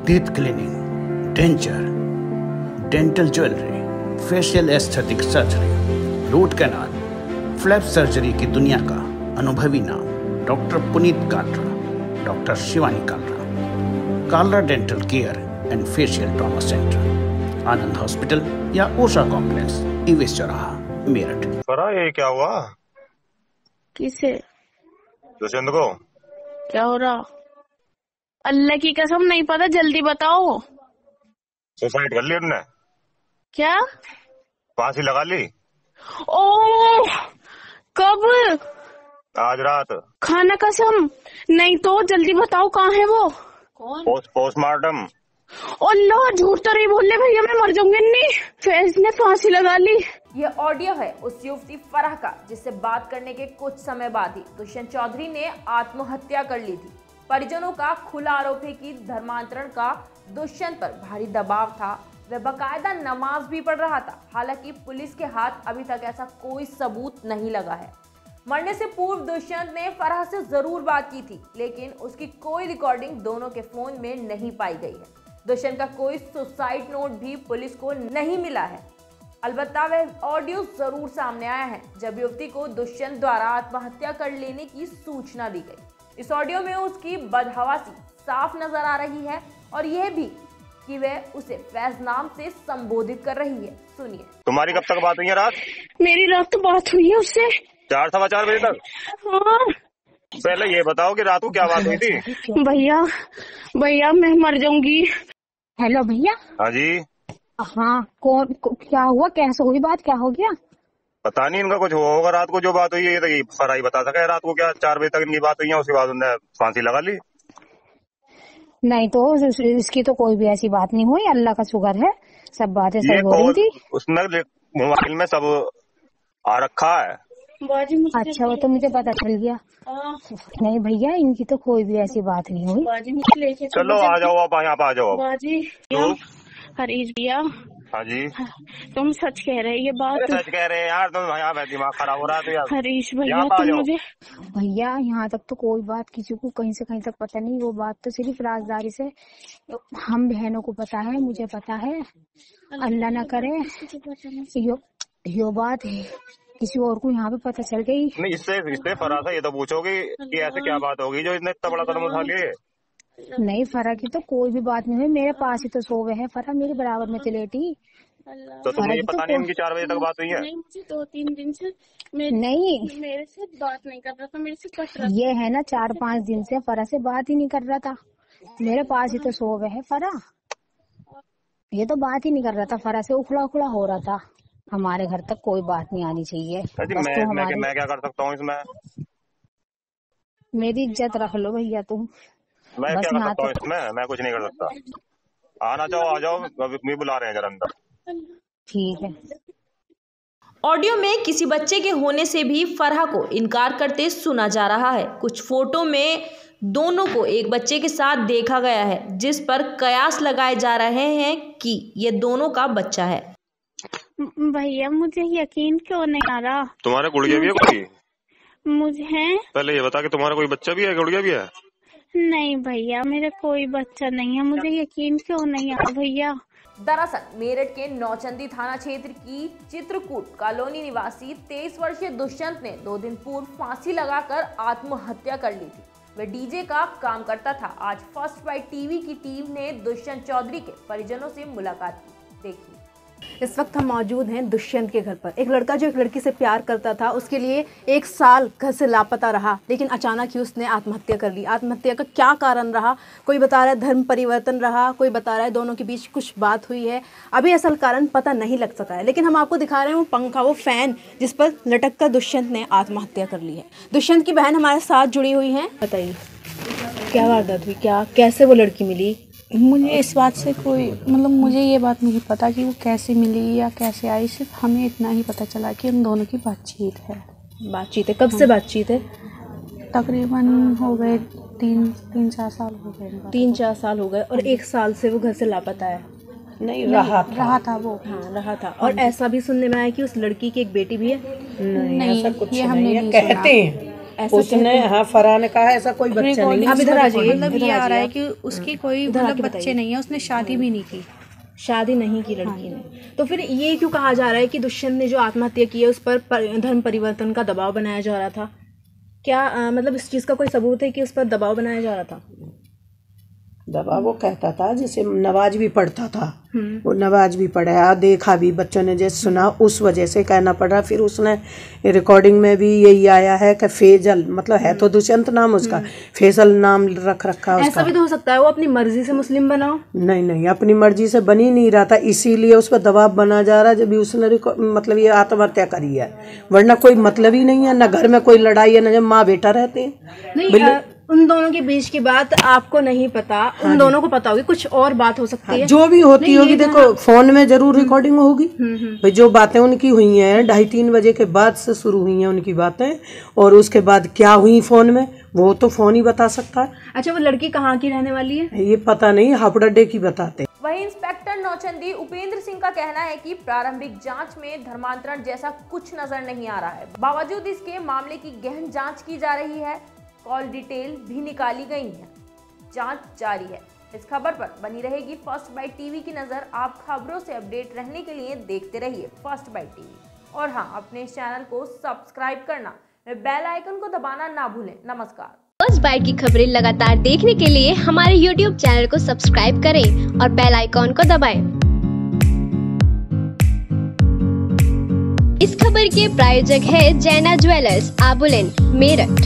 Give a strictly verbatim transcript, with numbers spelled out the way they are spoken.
Teeth cleaning, denture, dental jewellery, facial aesthetic surgery, root canal, flap surgery की दुनिया का अनुभवी नाम doctor Puneet Kalra, doctor Shivani Kalra, Kalra dental care and facial trauma centre, Anand hospital या Osha complex, ईवेस चौराहा, मेरठ। परा ये क्या हुआ? किसे? दुष्यंत को। क्या हो रहा? अल्लाह की कसम नहीं पता, जल्दी बताओ। सुसाइड कर ली उन्होंने? क्या? फांसी लगा ली? ओह, कब? आज रात। खाना कसम नहीं तो जल्दी बताओ, कहाँ है वो? कौन? Post postmortem. अल्लाह, झूठ तो नहीं बोल रहे भैया, मैं मर जाऊंगी। नहीं, फैज ने फांसी लगा ली। ये ऑडियो है उस युवती फराह का जिससे बात करने के कुछ समय बाद ही दुष्यंत चौधरी ने आत्महत्या कर ली थी। परिजनों का खुला आरोप है कि धर्मांतरण का दुष्यंत पर भारी दबाव था। वह बाकायदा नमाज भी पढ़ रहा था। हालांकि पुलिस के हाथ अभी तक ऐसा कोई सबूत नहीं लगा है। मरने से पूर्व दुष्यंत ने फराह से जरूर बात की थी, लेकिन उसकी कोई रिकॉर्डिंग दोनों के फोन में नहीं पाई गई है। दुष्यंत का कोई सुसाइड नोट भी पुलिस को नहीं मिला है। अलबत्ता वह ऑडियो जरूर सामने आया है जब युवती को दुष्यंत द्वारा आत्महत्या कर लेने की सूचना दी गई। इस ऑडियो में उसकी बदहवासी साफ नजर आ रही है और यह भी कि वह उसे फैज नाम से संबोधित कर रही है। सुनिए। तुम्हारी कब तक बात हुई है रात? मेरी रात तो बात हुई है उससे चार सवा चार बजे तक। हाँ। पहले ये बताओ कि रात को क्या बात हुई थी? भैया भैया मैं मर जाऊंगी। हेलो भैया। हाँ जी। हाँ, कौन क्या हुआ, कैसे हुई बात, क्या हो गया? पता नहीं, इनका कुछ हुआ होगा रात को। जो बात हुई है ये तो ये फराह ही बता सका है। रात को क्या चार बजे तक इनकी बात हुई है, उसके बाद उन्होंने फांसी लगा ली। नहीं तो इसकी तो कोई भी ऐसी बात नहीं हुई, अल्लाह का शुक्र है, सब बातें सही हो रही थी। उसने मोबाइल में सब आ रखा है। अच्छा, वो तो मुझे पता चल गया। नहीं भैया, इनकी तो कोई भी ऐसी बात नहीं हुई। चलो आ जाओ आप यहाँ पे, आ जाओ। हरीश भैया। हाँ जी। तुम सच कह रहे ये बात? सच कह रहे हैं यार, तुम यहाँ पे दिमाग खराब हो रहा है तो यार। हरीश भैया तुम मुझे। भैया यहाँ तक तो कोई बात किसी को कहीं से कहीं तक पता नहीं। वो बात तो सिर्फ राजदारी से हम बहनों को पता है, मुझे पता है। अल्लाह ना करे यो, यो बात है किसी और को यहाँ पे पता चल गई। नहीं, इससे इससे फराह था ये तो पूछोगे कि ऐसे क्या बात होगी जो इतने इतना बड़ा कदम उठा लिए। नहीं, फरा की तो कोई भी बात नहीं हुई। मेरे पास ही तो सोवे है फरा, मेरे बराबर में चलेटी। तो तुम्हें ये पता नहीं इनकी चार बजे तक बात हुई है? नहीं, मुझे दो तीन दिन से नहीं मेरे से बात नहीं कर रहा था, मेरे से कट रहा था। ये है ना, चार पांच दिन से फरा से बात ही नहीं कर रहा था। मेरे पास ही तो सोवे है फरा, ये तो बात ही नहीं कर रहा था। फरा से उखड़ा उखड़ा हो रहा था। हमारे घर तक कोई बात नहीं आनी चाहिए। मैं, तो मैं, मैं क्या कर सकता हूँ इसमें? मेरी इज्जत रख लो भैया तुम। मैं क्या कर सकता हूँ इसमें? मैं कुछ नहीं कर सकता। आना चाहो आ जाओ, अभी बुला रहे हैं जरा अंदर। ठीक है। ऑडियो में किसी बच्चे के होने से भी फराह को इनकार करते सुना जा रहा है। कुछ फोटो में दोनों को एक बच्चे के साथ देखा गया है, जिस पर कयास लगाए जा रहे हैं कि ये दोनों का बच्चा है। भैया मुझे यकीन क्यों नहीं आ रहा। तुम्हारे गुड़िया भी है कोई? मुझे पहले ये बता कि तुम्हारा कोई बच्चा भी है, गुड़िया भी है? नहीं भैया, मेरा कोई बच्चा नहीं है। मुझे यकीन क्यों नहीं आ रहा भैया। दरअसल मेरठ के नौचंदी थाना क्षेत्र की चित्रकूट कॉलोनी निवासी तेईस वर्षीय दुष्यंत ने दो दिन पूर्व फांसी लगाकर आत्महत्या कर ली थी। वह डीजे का काम करता था। आज फर्स्ट बाइट टीवी की टीम ने दुष्यंत चौधरी के परिजनों से मुलाकात की। देखिए। इस वक्त हम मौजूद हैं दुष्यंत के घर पर। एक लड़का जो एक लड़की से प्यार करता था, उसके लिए एक साल घर से लापता रहा, लेकिन अचानक ही उसने आत्महत्या कर ली। आत्महत्या का क्या कारण रहा? कोई बता रहा है धर्म परिवर्तन रहा, कोई बता रहा है दोनों के बीच कुछ बात हुई है। अभी असल कारण पता नहीं लग सका है, लेकिन हम आपको दिखा रहे हैं वो पंखा, वो फैन जिस पर लटक कर दुष्यंत ने आत्महत्या कर ली है। दुष्यंत की बहन हमारे साथ जुड़ी हुई हैं। बताइए क्या वारदात हुई, क्या कैसे वो लड़की मिली? मुझे इस बात से कोई मतलब मुझे ये बात नहीं पता कि वो कैसे मिली या कैसे आई। सिर्फ हमें इतना ही पता चला कि उन दोनों की बातचीत है। बातचीत है? कब से बातचीत है? तकरीबन हो गए तीन तीन चार साल हो गए। तीन चार साल हो गए। और एक साल से वो घर से लापता है? नहीं, रहा था रहा था वो हाँ रहा था। और ऐसा भी सुनने में आया कि उस लड़की की एक बेटी भी है? नहीं, ऐसा कुछ ये हमने नहीं कहते हैं। ऐसा उसने, हाँ फराह ने कहा ऐसा कोई बच्चा नहीं। आप इधर आ जाइए। मतलब ये आ रहा है कि उसकी कोई मतलब बच्चे नहीं है, उसने शादी भी नहीं की, शादी नहीं की लड़की ने। तो फिर ये क्यों कहा जा रहा है कि दुष्यंत ने जो आत्महत्या की है उस पर, पर धर्म परिवर्तन का दबाव बनाया जा रहा था? क्या आ, मतलब इस चीज़ का कोई सबूत है कि उस पर दबाव बनाया जा रहा था? दबाव वो कहता था, जैसे नवाज भी पढ़ता था, वो नवाज भी पढ़ा, देखा भी, बच्चों ने जैसे सुना उस वजह से कहना पड़ रहा। फिर उसने रिकॉर्डिंग में भी यही आया है कि फैजल, मतलब है तो दुष्यंत नाम उसका, फैजल नाम रख रखा उसका। ऐसा भी तो हो सकता है वो अपनी मर्जी से मुस्लिम बना हो? नहीं नहीं, अपनी मर्जी से बनी नहीं रहा था, इसीलिए उस पर दबाव बना जा रहा है जब भी उसने मतलब ये आत्महत्या करी है। वरना कोई मतलब ही नहीं है, न घर में कोई लड़ाई है, न जब माँ बेटा रहते हैं। नहीं, उन दोनों के बीच की बात आपको नहीं पता, उन हाँ दोनों को पता होगी, कुछ और बात हो सकती हाँ, है जो भी होती होगी। देखो फोन में जरूर रिकॉर्डिंग होगी, भाई जो बातें उनकी हुई हैं ढाई तीन बजे के बाद से शुरू हुई हैं उनकी बातें, और उसके बाद क्या हुई फोन में वो तो फोन ही बता सकता है। अच्छा, वो लड़की कहाँ की रहने वाली है? ये पता नहीं, हापड़े की बताते। वहीं इंस्पेक्टर नौचंदी उपेंद्र सिंह का कहना है कि प्रारंभिक जांच में धर्मांतरण जैसा कुछ नजर नहीं आ रहा है। बावजूद इसके मामले की गहन जांच की जा रही है, कॉल डिटेल भी निकाली गई है, जांच जारी है। इस खबर पर बनी रहेगी फर्स्ट बाइट टीवी की नजर। आप खबरों से अपडेट रहने के लिए देखते रहिए फर्स्ट बाइट टीवी, और हाँ, अपने इस चैनल को सब्सक्राइब करना, बेल आइकन को दबाना ना भूलें। नमस्कार। फर्स्ट बाइट की खबरें लगातार देखने के लिए हमारे यूट्यूब चैनल को सब्सक्राइब करें और बेल आइकॉन को दबाएं। इस खबर के प्रायोजक है जैना ज्वेलर्स, आबुलेन, मेरठ।